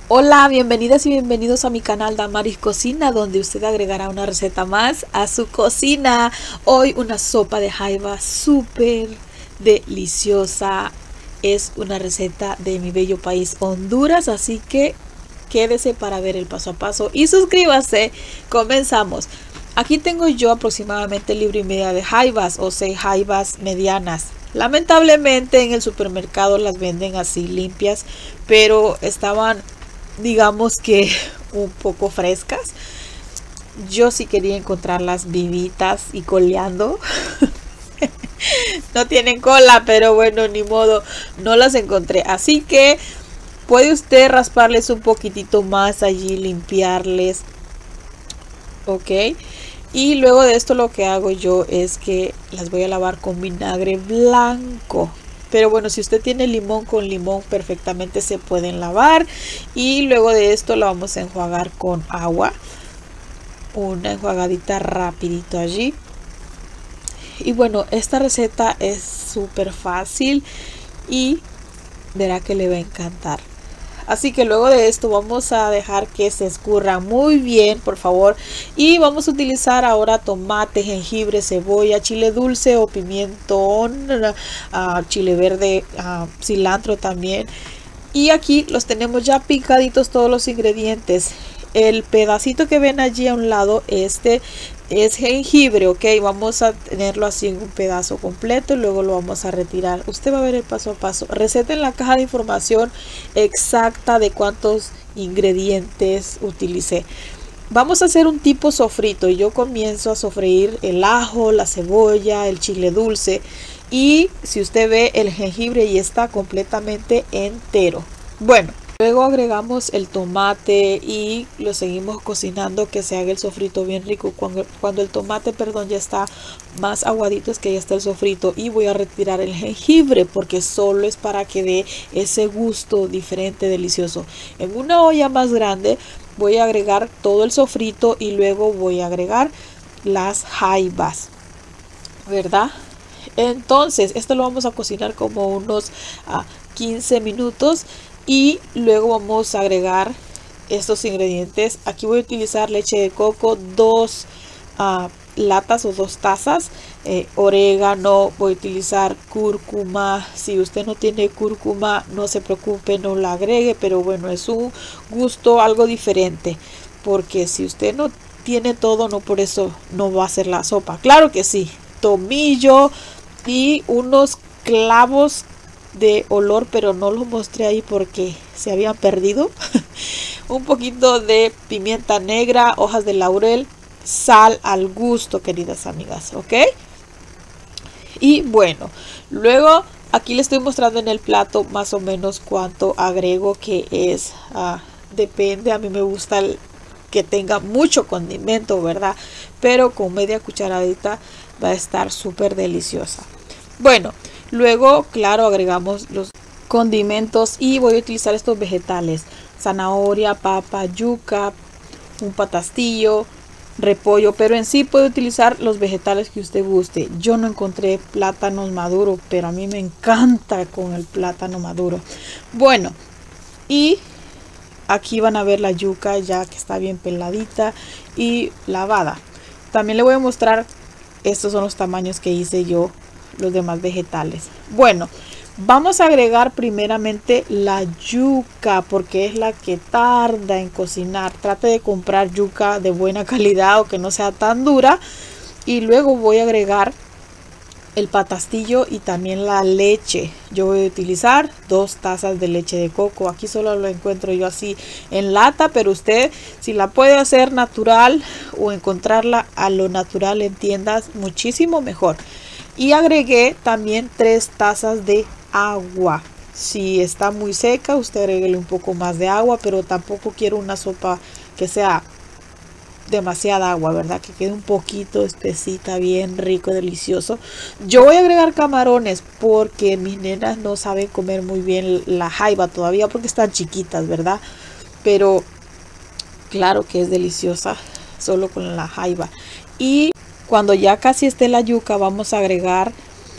Hola, bienvenidas y bienvenidos a mi canal Damaris Cocina, donde usted agregará una receta más a su cocina. Hoy una sopa de jaiba súper deliciosa. Es una receta de mi bello país Honduras, así que quédese para ver el paso a paso y suscríbase. Comenzamos. Aquí tengo yo aproximadamente 1,5 libras de jaibas o 6 jaibas medianas. Lamentablemente en el supermercado las venden así limpias, pero estaban, digamos que un poco frescas. Yo sí quería encontrarlas vivitas y coleando. No tienen cola, pero bueno, ni modo, no las encontré. Así que puede usted rasparles un poquitito más allí, limpiarles. Ok. Y luego de esto lo que hago yo es que las voy a lavar con vinagre blanco. Pero bueno, si usted tiene limón, con limón perfectamente se pueden lavar. Y luego de esto la vamos a enjuagar con agua. Una enjuagadita rapidito allí. Y bueno, esta receta es súper fácil y verá que le va a encantar. Así que luego de esto vamos a dejar que se escurra muy bien, por favor. Y vamos a utilizar ahora tomate, jengibre, cebolla, chile dulce o pimentón, chile verde, cilantro también. Y aquí los tenemos ya picaditos todos los ingredientes. El pedacito que ven allí a un lado, este es jengibre, ok. Vamos a tenerlo así en un pedazo completo y luego lo vamos a retirar. Usted va a ver el paso a paso. Receta en la caja de información exacta de cuántos ingredientes utilicé. Vamos a hacer un tipo sofrito y yo comienzo a sofreír el ajo, la cebolla, el chile dulce. Y si usted ve, el jengibre ya está completamente entero. Bueno, luego agregamos el tomate y lo seguimos cocinando, que se haga el sofrito bien rico. Cuando el tomate, ya está más aguadito, es que ya está el sofrito. Y voy a retirar el jengibre porque solo es para que dé ese gusto diferente, delicioso. En una olla más grande voy a agregar todo el sofrito y luego voy a agregar las jaibas, ¿verdad? Entonces esto lo vamos a cocinar como unos 15 minutos. Y luego vamos a agregar estos ingredientes. Aquí voy a utilizar leche de coco, 2 latas o 2 tazas, orégano, voy a utilizar cúrcuma. Si usted no tiene cúrcuma, no se preocupe, no la agregue, pero bueno, es un gusto algo diferente, porque si usted no tiene todo, no por eso no va a hacer la sopa. Claro que sí, tomillo y unos clavos de olor, pero no los mostré ahí porque se habían perdido. Un poquito de pimienta negra, hojas de laurel, sal al gusto, queridas amigas, ok. Y bueno, luego aquí le estoy mostrando en el plato más o menos cuánto agrego, que es depende. A mí me gusta que tenga mucho condimento, verdad, pero con media cucharadita va a estar súper deliciosa. Bueno, luego, claro, agregamos los condimentos y voy a utilizar estos vegetales: zanahoria, papa, yuca, un patastillo, repollo, pero en sí puede utilizar los vegetales que usted guste. Yo no encontré plátanos maduros, pero a mí me encanta con el plátano maduro. Bueno, y aquí van a ver la yuca ya que está bien peladita y lavada. También le voy a mostrar, estos son los tamaños que hice yo los demás vegetales. Bueno, vamos a agregar primeramente la yuca porque es la que tarda en cocinar. Trate de comprar yuca de buena calidad o que no sea tan dura. Y luego voy a agregar el patastillo y también la leche. Yo voy a utilizar 2 tazas de leche de coco. Aquí solo lo encuentro yo así en lata, pero usted si la puede hacer natural o encontrarla a lo natural en tiendas, muchísimo mejor. Y agregué también 3 tazas de agua. Si está muy seca, usted agregue un poco más de agua, pero tampoco quiero una sopa que sea demasiada agua, ¿verdad? Que quede un poquito espesita, bien rico, delicioso. Yo voy a agregar camarones porque mis nenas no saben comer muy bien la jaiba todavía porque están chiquitas, ¿verdad? Pero claro que es deliciosa solo con la jaiba. Y cuando ya casi esté la yuca, vamos a agregar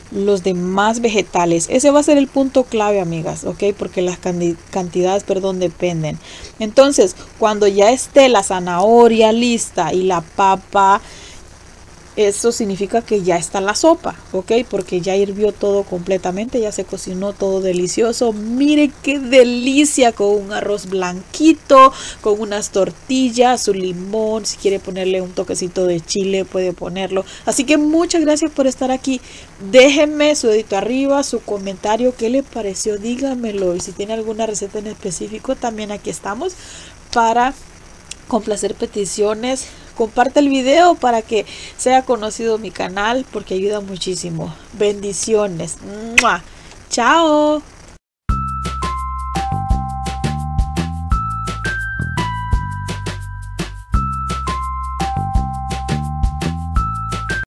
los demás vegetales. Ese va a ser el punto clave, amigas, ¿ok? Porque las cantidades, perdón, dependen. Entonces, cuando ya esté la zanahoria lista y la papa, eso significa que ya está la sopa, ¿ok? Porque ya hirvió todo completamente, ya se cocinó todo delicioso. Mire qué delicia, con un arroz blanquito, con unas tortillas, su limón. Si quiere ponerle un toquecito de chile, puede ponerlo. Así que muchas gracias por estar aquí. Déjenme su dedito arriba, su comentario, qué le pareció, dígamelo. Y si tiene alguna receta en específico, también aquí estamos para complacer peticiones. Comparte el video para que sea conocido mi canal, porque ayuda muchísimo. Bendiciones. ¡Mua! Chao.